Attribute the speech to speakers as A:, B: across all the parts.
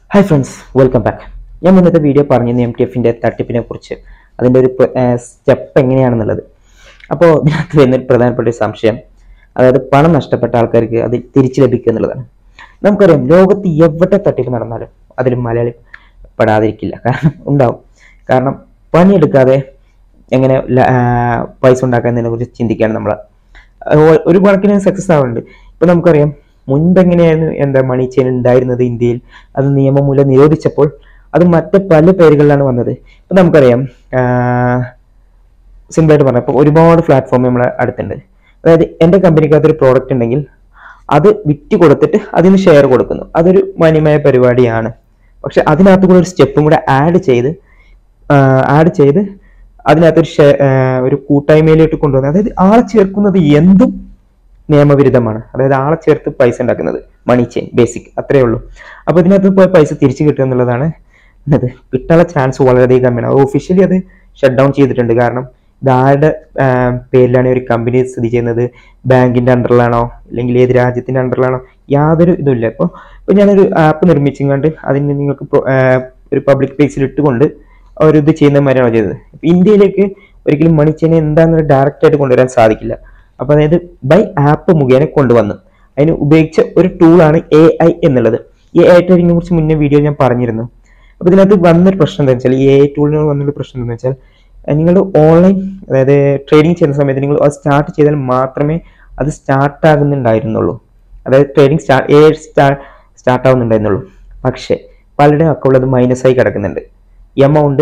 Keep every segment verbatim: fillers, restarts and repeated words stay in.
A: Hi friends, welcome back. ഞാൻ മുന്നത്തെ video പറഞ്ഞിരുന്നു എം ടി എഫിൻ്റെ തട്ടിപ്പിനെ കുറിച്ച്, അതിൻ്റെ ഒരു സ്റ്റെപ്പ് എങ്ങനെയാണെന്നുള്ളത്. അപ്പോൾ ഇതിനകത്ത് വരുന്നൊരു പ്രധാനപ്പെട്ട ഒരു സംശയം, അതായത് പണം നഷ്ടപ്പെട്ട ആൾക്കാർക്ക് അത് തിരിച്ചു ലഭിക്കുക എന്നുള്ളതാണ്. നമുക്കറിയാം, ലോകത്ത് എവിടെ തട്ടിപ്പ് നടന്നാലും അതിൽ മലയാളി പെടാതിരിക്കില്ല, കാരണം ഉണ്ടാവും. കാരണം പണിയെടുക്കാതെ എങ്ങനെ പൈസ ഉണ്ടാക്കുന്നതിനെ കുറിച്ച് ചിന്തിക്കുകയാണ് നമ്മൾ. ഒരു കണക്കിന് സക്സസ് ആവുന്നുണ്ട്. ഇപ്പം നമുക്കറിയാം, മുൻപെങ്ങനെയായിരുന്നു എന്താ മണി ചെയിൻ ഉണ്ടായിരുന്നത് ഇന്ത്യയിൽ, അത് നിയമം മൂലം നിരോധിച്ചപ്പോൾ അത് മറ്റ് പല പേരുകളിലാണ് വന്നത്. ഇപ്പം നമുക്കറിയാം, സിമ്പിളായിട്ട് പറഞ്ഞാൽ ഇപ്പോൾ ഒരുപാട് പ്ലാറ്റ്ഫോം നമ്മളെ അടുത്തുണ്ട്. അതായത് എൻ്റെ കമ്പനിക്കകത്ത് ഒരു പ്രോഡക്റ്റ് ഉണ്ടെങ്കിൽ അത് വിറ്റ് കൊടുത്തിട്ട് അതിന് ഷെയർ കൊടുക്കുന്നു. അതൊരു മാന്യമായ പരിപാടിയാണ്. പക്ഷെ അതിനകത്ത് കൂടെ ഒരു സ്റ്റെപ്പും കൂടെ ആഡ് ചെയ്ത് ആഡ് ചെയ്ത് അതിനകത്തൊരു ഷെയർ ഒരു കൂട്ടായ്മയിലോട്ട് കൊണ്ടുവന്നത്, അതായത് ആളെ ചേർക്കുന്നത് എന്തും നിയമവിരുദ്ധമാണ്. അതായത് ആളെ ചേർത്ത് പൈസ ഉണ്ടാക്കുന്നത്, മണി ചെയിൻ ബേസിക് അത്രയേ ഉള്ളൂ. അപ്പോൾ ഇതിനകത്ത് പോയി പൈസ തിരിച്ചു കിട്ടുക എന്നുള്ളതാണ്. അത് കിട്ടാനുള്ള ചാൻസ് വളരെയധികം കമ്മിയാണ്. അത് ഒഫീഷ്യലി അത് ഷട്ട് ഡൗൺ ചെയ്തിട്ടുണ്ട്. കാരണം ഇത് ആരുടെ പേരിലാണ് ഒരു കമ്പനി സ്ഥിതി ചെയ്യുന്നത്, ബാങ്കിൻ്റെ അണ്ടറിലാണോ അല്ലെങ്കിൽ ഏത് രാജ്യത്തിൻ്റെ അണ്ടറിലാണോ, യാതൊരു ഇതുമില്ല. ഇപ്പോൾ ഇപ്പോൾ ഞാനൊരു ആപ്പ് നിർമ്മിച്ചുകൊണ്ട് അതിന് നിങ്ങൾക്ക് ഒരു പബ്ലിക് പ്ലേസിൽ ഇട്ടുകൊണ്ട് ഒരു ഇത് ചെയ്യുന്ന മാതിരിയാണോ ചെയ്തത്. ഇപ്പോൾ ഇന്ത്യയിലേക്ക് ഒരിക്കലും മണി ചെയിൻ എന്താണെന്ന് ഡയറക്റ്റ് ആയിട്ട് കൊണ്ടുവരാൻ സാധിക്കില്ല. അപ്പോൾ അതായത് ബൈ ആപ്പ് മുഖേന കൊണ്ടുവന്നു അതിന് ഉപയോഗിച്ച ഒരു ടൂളാണ് എ ഐ എന്നുള്ളത്. ഈ എ ഐ ട്രേഡിങ്ങിനെ കുറിച്ച് മുന്നേ വീഡിയോ ഞാൻ പറഞ്ഞിരുന്നു. അപ്പോൾ ഇതിനകത്ത് വന്നൊരു പ്രശ്നം എന്താ വെച്ചാൽ, ഈ എ ഐ ടൂളിനോട് വന്നൊരു പ്രശ്നം എന്താണെന്ന് വെച്ചാൽ, നിങ്ങൾ ഓൺലൈൻ അതായത് ട്രേഡിങ് ചെയ്യുന്ന സമയത്ത് നിങ്ങൾ അത് സ്റ്റാർട്ട് ചെയ്താൽ മാത്രമേ അത് സ്റ്റാർട്ട് ആകുന്നുണ്ടായിരുന്നുള്ളൂ. അതായത് ട്രേഡിങ് സ്റ്റാർട്ട് എ സ്റ്റാ സ്റ്റാർട്ട് ആവുന്നുണ്ടായിരുന്നുള്ളൂ. പക്ഷേ പലരുടെയും അക്കൗണ്ടിൽ അത് മൈനസായി കിടക്കുന്നുണ്ട്. എമൗണ്ട്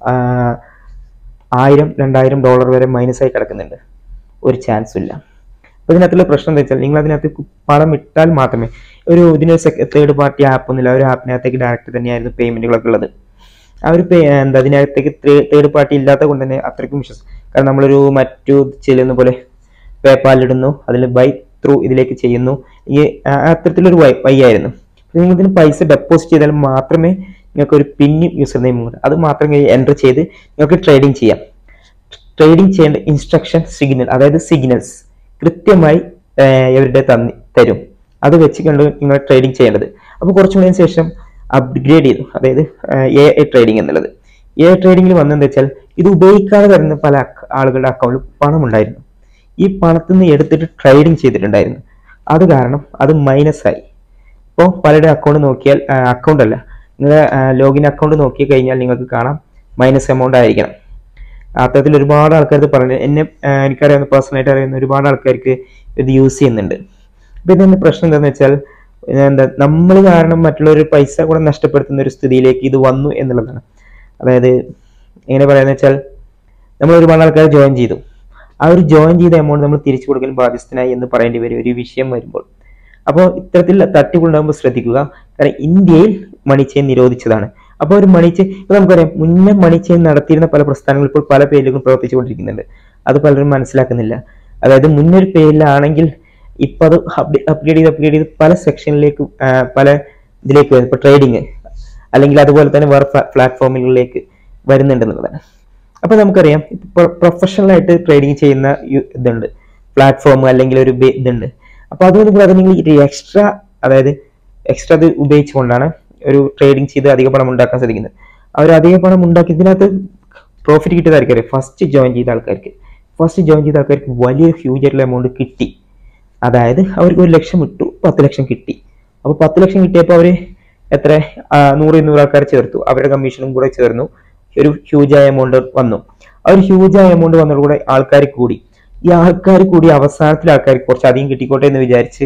A: ആയിരം രണ്ടായിരം ഡോളർ വരെ മൈനസായി കിടക്കുന്നുണ്ട്. ഒരു ചാൻസും ഇല്ല. അപ്പോൾ ഇതിനകത്തുള്ള പ്രശ്നം എന്താ വെച്ചാൽ, നിങ്ങൾ അതിനകത്ത് പണം ഇട്ടാൽ മാത്രമേ ഒരു ഇതിനൊരു തേർഡ് പാർട്ടി ആപ്പ് ഒന്നുമില്ല. ഒരു ആപ്പിനകത്തേക്ക് ഡയറക്റ്റ് തന്നെയായിരുന്നു പേയ്മെൻറ്റുകളൊക്കെ ഉള്ളത്. ആ ഒരു പേ എന്താ അതിനകത്തേക്ക് തേർഡ് പാർട്ടി ഇല്ലാത്ത കൊണ്ട് തന്നെ അത്രയ്ക്കും വിശ്വാസം. കാരണം നമ്മളൊരു മറ്റു ചെല്ലുന്ന പോലെ പേപ്പാലിടുന്നു, അതിൽ ബൈ ത്രൂ ഇതിലേക്ക് ചെയ്യുന്നു. ഈ അത്തരത്തിലൊരു വൈ വൈ ആയിരുന്നു. നിങ്ങൾ ഇതിന് പൈസ ഡെപ്പോസിറ്റ് ചെയ്താൽ മാത്രമേ നിങ്ങൾക്ക് ഒരു പിന്നും യൂസർ നെയിമും ഉണ്ട്, അത് മാത്രമേ എൻ്റർ ചെയ്ത് നിങ്ങൾക്ക് ട്രേഡിങ് ചെയ്യാം. ട്രേഡിങ് ചെയ്യേണ്ട ഇൻസ്ട്രക്ഷൻ സിഗ്നൽ, അതായത് സിഗ്നൽസ് കൃത്യമായി ഇവരുടെ തന്നി തരും. അത് വെച്ച് കണ്ട് നിങ്ങൾ ട്രേഡിങ് ചെയ്യേണ്ടത്. അപ്പോൾ കുറച്ചു മണിന് ശേഷം അപ്ഗ്രേഡ് ചെയ്തു, അതായത് എ ഐ ട്രേഡിംഗ് എന്നുള്ളത്. എ ഐ ട്രേഡിങ്ങിൽ വന്നതെന്ന് വെച്ചാൽ, ഇത് ഉപയോഗിക്കാതെ വരുന്ന പല ആളുകളുടെ അക്കൗണ്ടിൽ പണം ഉണ്ടായിരുന്നു. ഈ പണത്തിൽ നിന്ന് എടുത്തിട്ട് ട്രേഡിങ് ചെയ്തിട്ടുണ്ടായിരുന്നു. അത് കാരണം അത് മൈനസായി. ഇപ്പോൾ പലരുടെ അക്കൗണ്ട് നോക്കിയാൽ, അക്കൗണ്ട് അല്ല നിങ്ങളുടെ ലോഗിൻ അക്കൗണ്ട് നോക്കി കഴിഞ്ഞാൽ നിങ്ങൾക്ക് കാണാം മൈനസ് എമൗണ്ട് ആയിരിക്കണം. അത്തരത്തിൽ ഒരുപാട് ആൾക്കാർക്ക് പറഞ്ഞു, എന്നെ എനിക്കറിയാവുന്ന പേഴ്സണലായിട്ട് അറിയുന്ന ഒരുപാട് ആൾക്കാർക്ക് ഇത് യൂസ് ചെയ്യുന്നുണ്ട്. അപ്പം ഇതിൻ്റെ പ്രശ്നം എന്താണെന്ന് വെച്ചാൽ, എന്താ നമ്മൾ കാരണം മറ്റുള്ളവർ പൈസ കൂടെ നഷ്ടപ്പെടുത്തുന്ന ഒരു സ്ഥിതിയിലേക്ക് ഇത് വന്നു എന്നുള്ളതാണ്. അതായത് എങ്ങനെ പറയാന്ന് വെച്ചാൽ, നമ്മൾ ഒരുപാട് ആൾക്കാർ ജോയിൻ ചെയ്തു. ആ ഒരു ജോയിൻ ചെയ്ത എമൗണ്ട് നമ്മൾ തിരിച്ചു കൊടുക്കൽ ബാധ്യസ്ഥനായി എന്ന് പറയേണ്ടി വരും ഒരു വിഷയം വരുമ്പോൾ. അപ്പോൾ ഇത്തരത്തിൽ തട്ടിപ്പുണ്ടാകുമ്പോൾ ശ്രദ്ധിക്കുക. കാരണം ഇന്ത്യയിൽ മണി ചെയിൻ നിരോധിച്ചതാണ്. അപ്പോൾ ഒരു മണി ചെയിൻ ഇപ്പോൾ നമുക്കറിയാം, മുന്നേ മണി ചെയിൻ നടത്തിയിരുന്ന പല പ്രസ്ഥാനങ്ങൾ ഇപ്പോൾ പല പേരിലും പ്രവർത്തിച്ചുകൊണ്ടിരിക്കുന്നുണ്ട്. അത് പലരും മനസ്സിലാക്കുന്നില്ല. അതായത് മുന്നൊരു പേരിലാണെങ്കിൽ ഇപ്പം അത് അപ്ഗ്രേഡ് ചെയ്ത് അപ്ഗ്രേഡ് ചെയ്ത് പല സെക്ഷനിലേക്ക് പല ഇതിലേക്ക് വരും. ഇപ്പോൾ ട്രേഡിങ് അല്ലെങ്കിൽ അതുപോലെ തന്നെ വേറെ പ്ലാറ്റ്ഫോമുകളിലേക്ക് വരുന്നുണ്ടെന്നുള്ളതാണ്. അപ്പോൾ നമുക്കറിയാം, ഇപ്പോൾ പ്രൊഫഷണലായിട്ട് ട്രേഡിങ് ചെയ്യുന്ന ഇതുണ്ട്, പ്ലാറ്റ്ഫോം അല്ലെങ്കിൽ ഒരു ഇതുണ്ട്. അപ്പോൾ അതുകൊണ്ട് കൂടാതെ നിങ്ങൾ എക്സ്ട്രാ അതായത് എക്സ്ട്രാ അത് ഉപയോഗിച്ചുകൊണ്ടാണ് ഒരു ട്രേഡിങ് ചെയ്ത് അധിക പണം ഉണ്ടാക്കാൻ സാധിക്കുന്നത്. അവർ അധിക പണം ഉണ്ടാക്കി ഇതിനകത്ത് പ്രോഫിറ്റ് കിട്ടിയത് ആൾക്കാർ ഫസ്റ്റ് ജോയിൻ ചെയ്ത ആൾക്കാർക്ക് ഫസ്റ്റ് ജോയിൻ ചെയ്ത ആൾക്കാർക്ക് വലിയൊരു ഹ്യൂജ് ആയിട്ടുള്ള എമൗണ്ട് കിട്ടി. അതായത് അവർക്ക് ഒരു ലക്ഷം ഇട്ടു, പത്ത് ലക്ഷം കിട്ടി. അപ്പോൾ പത്ത് ലക്ഷം കിട്ടിയപ്പോൾ അവർ എത്ര നൂറ് ഇരുന്നൂറ് ആൾക്കാർ ചേർത്തു, അവരുടെ കമ്മീഷനും കൂടെ ചേർന്നു, ഒരു ഹ്യൂജായ എമൗണ്ട് വന്നു. ആ ഒരു ഹ്യൂജായ എമൗണ്ട് വന്നതോടുകൂടെ ആൾക്കാർ കൂടി. ഈ ആൾക്കാർ കൂടി അവസാനത്തിൽ ആൾക്കാർക്ക് കുറച്ച് അധികം കിട്ടിക്കോട്ടെ എന്ന് വിചാരിച്ച്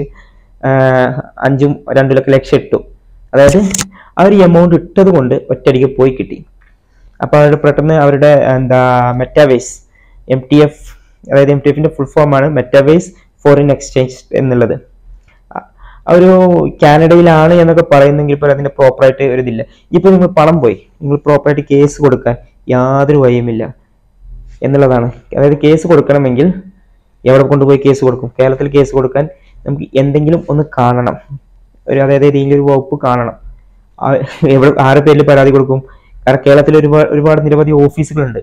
A: അഞ്ചും രണ്ടു ലക്ഷം ലക്ഷം ഇട്ടു. അതായത് ആ ഒരു എമൗണ്ട് ഇട്ടത് കൊണ്ട് ഒറ്റയടിക്ക് പോയി കിട്ടി. അപ്പോൾ അവരുടെ പെട്ടെന്ന് അവരുടെ എന്താ മെറ്റാവേസ് എം ടി എഫ് അതായത് എം ടി എഫിന്റെ ഫുൾ ഫോമാണ് മെറ്റാവേസ് ഫോറിൻ എക്സ്ചേഞ്ച് എന്നുള്ളത്. ഒരു കാനഡയിലാണ് എന്നൊക്കെ പറയുന്നെങ്കിൽ പോലും അതിന്റെ പ്രോപ്പറായിട്ട് ഒരു ഇതില്ല. ഇപ്പോൾ നിങ്ങൾ പണം പോയി, നിങ്ങൾ പ്രോപ്പറായിട്ട് കേസ് കൊടുക്കാൻ യാതൊരു വഴിയുമില്ല എന്നുള്ളതാണ്. അതായത് കേസ് കൊടുക്കണമെങ്കിൽ എവിടെ കൊണ്ടുപോയി കേസ് കൊടുക്കും? കേരളത്തിൽ കേസ് കൊടുക്കാൻ നമുക്ക് എന്തെങ്കിലും ഒന്ന് കാണണം, ഒരു അതായത് ഏതെങ്കിലും ഒരു വകുപ്പ് കാണണം. എവിടെ ആരുടെ പേരിൽ പരാതി കൊടുക്കും? കാരണം കേരളത്തിൽ ഒരുപാട് ഒരുപാട് നിരവധി ഓഫീസുകളുണ്ട്.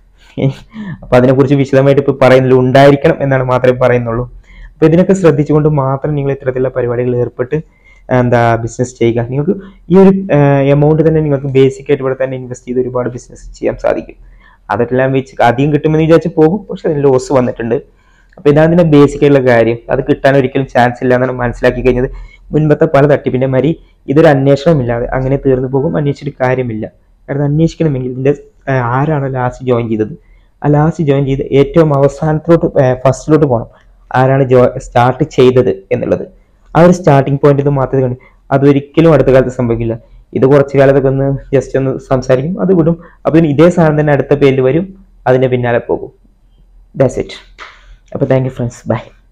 A: അപ്പൊ അതിനെക്കുറിച്ച് വിശദമായിട്ട് ഇപ്പൊ പറയുന്നില്ല, ഉണ്ടായിരിക്കണം എന്നാണ് മാത്രമേ പറയുന്നുള്ളൂ. അപ്പൊ ഇതിനൊക്കെ ശ്രദ്ധിച്ചുകൊണ്ട് മാത്രം നിങ്ങൾ ഇത്തരത്തിലുള്ള പരിപാടികളിൽ ഏർപ്പെട്ട് എന്താ ബിസിനസ് ചെയ്യുക. നിങ്ങൾക്ക് ഈ ഒരു എമൗണ്ട് തന്നെ നിങ്ങൾക്ക് ബേസിക് ആയിട്ട് ഇവിടെ തന്നെ ഇൻവെസ്റ്റ് ചെയ്ത് ഒരുപാട് ബിസിനസ് ചെയ്യാൻ സാധിക്കും. അതെല്ലാം വെച്ച് അധികം കിട്ടുമെന്ന് വിചാരിച്ച് പോകും, പക്ഷെ അതിന് ലോസ് വന്നിട്ടുണ്ട്. അപ്പോൾ ഇതാണ് ഇതിൻ്റെ ബേസിക് ആയിട്ടുള്ള കാര്യം. അത് കിട്ടാൻ ഒരിക്കലും ചാൻസ് ഇല്ല എന്നാണ് മനസ്സിലാക്കി കഴിഞ്ഞത്. മുൻപത്തെ പല തട്ടിപ്പിൻ്റെ മാതിരി ഇതൊരു അന്വേഷണമില്ലാതെ അങ്ങനെ തീർന്നു പോകും. അന്വേഷിച്ചിട്ട് കാര്യമില്ല. കാരണം അന്വേഷിക്കണമെങ്കിൽ ഇതിൻ്റെ ആരാണോ ലാസ്റ്റ് ജോയിൻ ചെയ്തത്, ആ ലാസ്റ്റ് ജോയിൻ ചെയ്ത് ഏറ്റവും അവസാനത്തിലോട്ട് ഫസ്റ്റിലോട്ട് പോകണം. ആരാണ് ജോ സ്റ്റാർട്ട് ചെയ്തത് എന്നുള്ളത്, ആ ഒരു സ്റ്റാർട്ടിങ് പോയിന്റ് മാത്രമേ കാണൂ. അതൊരിക്കലും അടുത്ത കാലത്ത് സംഭവിക്കില്ല. ഇത് കുറച്ച് കാലത്തൊക്കെ ഒന്ന് ജസ്റ്റ് ഒന്ന് സംസാരിക്കും, അത് വിടും. അപ്പോൾ ഇതേ സാധനം തന്നെ അടുത്ത പേരിൽ വരും, അതിൻ്റെ പിന്നാലെ പോകും. That's it. അപ്പോൾ താങ്ക് യു ഫ്രണ്ട്സ്, ബൈ.